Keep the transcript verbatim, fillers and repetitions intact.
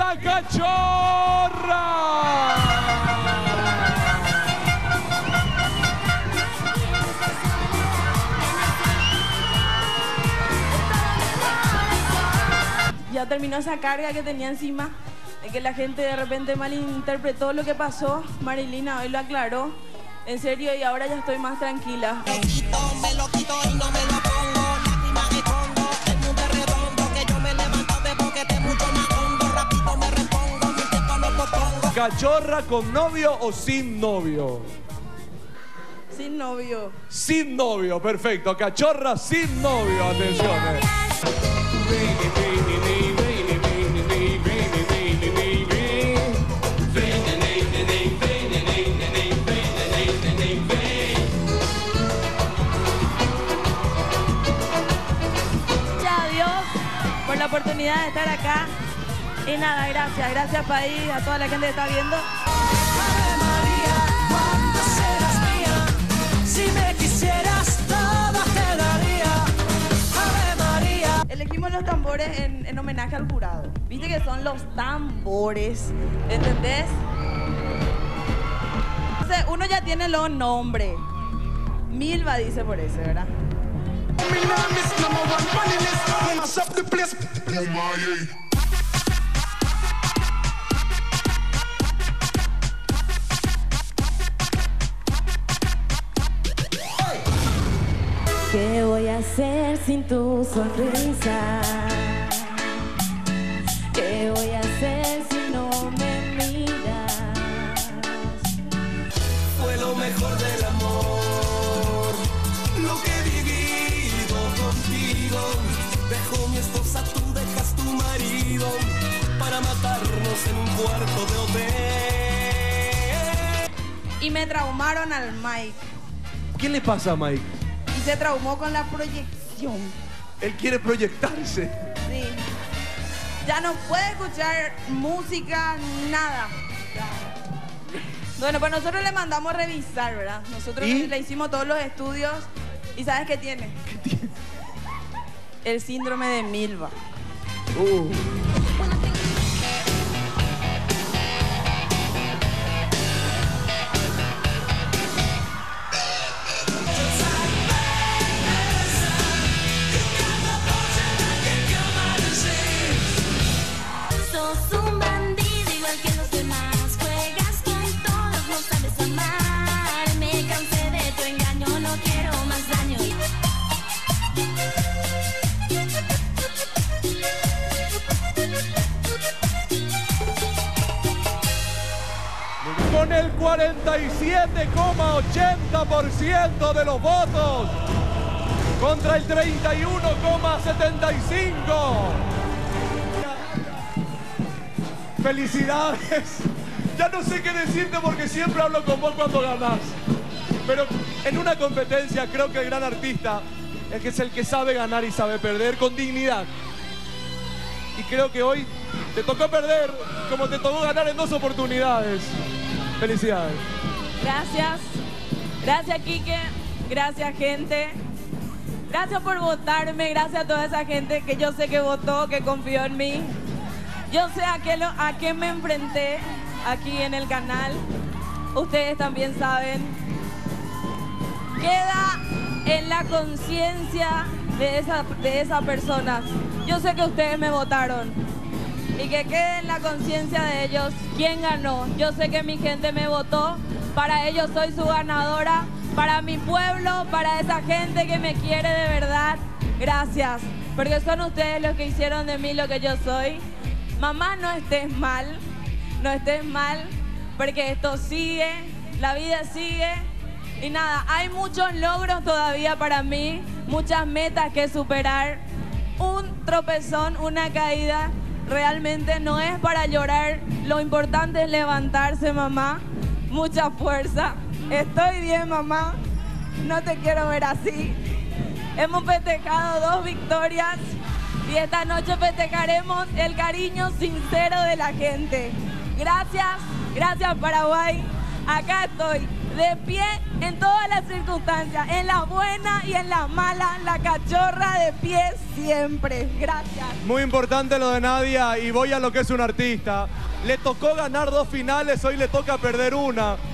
La Cachorra. Ya terminó esa carga que tenía encima, de que la gente de repente malinterpretó lo que pasó. Marilina hoy lo aclaró, en serio, y ahora ya estoy más tranquila. Me quito, me lo quito y no me lo pongo, lágrimas escondo, el mundo es redondo, que yo me levanto de boquete mucho más hondo, rápido me repongo, mi tiempo no pospongo. ¿Cachorra con novio o sin novio? Sin novio. Sin novio, perfecto. Cachorra sin novio, atención. eh. Gracias a Dios por la oportunidad de estar acá. Y nada, gracias, gracias país, a toda la gente que está viendo. Ave María, ¿cuándo serás mía? Si me quisieras, todo te daría. Ave María. Elegimos los tambores en, en homenaje al jurado. Viste que son los tambores, ¿entendés? Entonces, uno ya tiene los nombres. Milva dice por eso, ¿verdad? ¿Qué voy a hacer sin tu sonrisa? ¿Qué voy a hacer si no me miras? Fue lo mejor del amor, lo que he vivido contigo. Dejo mi esposa, tú dejas tu marido, para matarnos en un cuarto de hotel. Y me traumaron al Mike. ¿Qué le pasa a Mike? Y se traumó con la proyección. Él quiere proyectarse. Sí. Ya no puede escuchar música, nada. Bueno, pues nosotros le mandamos a revisar, ¿verdad? Nosotros ¿Y? le hicimos todos los estudios. ¿Y sabes qué tiene? ¿Qué tiene? El síndrome de Milva. Uh. Sos un bandido igual que los demás, juegas con todos, no sabes amar. Me cansé de tu engaño, no quiero más daño. Con el cuarenta y siete coma ochenta por ciento de los votos contra el treinta y uno coma setenta y cinco. Felicidades. Ya no sé qué decirte porque siempre hablo con vos cuando ganás. Pero en una competencia creo que el gran artista es que es el que sabe ganar y sabe perder con dignidad. Y creo que hoy te tocó perder como te tocó ganar en dos oportunidades. Felicidades. Gracias. Gracias, Quique. Gracias, gente. Gracias por votarme. Gracias a toda esa gente que yo sé que votó, que confió en mí. Yo sé a qué, lo, a qué me enfrenté aquí en el canal. Ustedes también saben. Queda en la conciencia de, esa, de esas personas. Yo sé que ustedes me votaron. Y que quede en la conciencia de ellos quién ganó. Yo sé que mi gente me votó. Para ellos soy su ganadora. Para mi pueblo, para esa gente que me quiere de verdad. Gracias. Porque son ustedes los que hicieron de mí lo que yo soy. Mamá, no estés mal, no estés mal, porque esto sigue, la vida sigue. Y nada, hay muchos logros todavía para mí, muchas metas que superar. Un tropezón, una caída, realmente no es para llorar. Lo importante es levantarse, mamá. Mucha fuerza. Estoy bien, mamá. No te quiero ver así. Hemos festejado dos victorias. Y esta noche festejaremos el cariño sincero de la gente. Gracias, gracias Paraguay. Acá estoy, de pie en todas las circunstancias, en las buenas y en las malas, la cachorra de pie siempre. Gracias. Muy importante lo de Nadia, y voy a lo que es un artista. Le tocó ganar dos finales, hoy le toca perder una.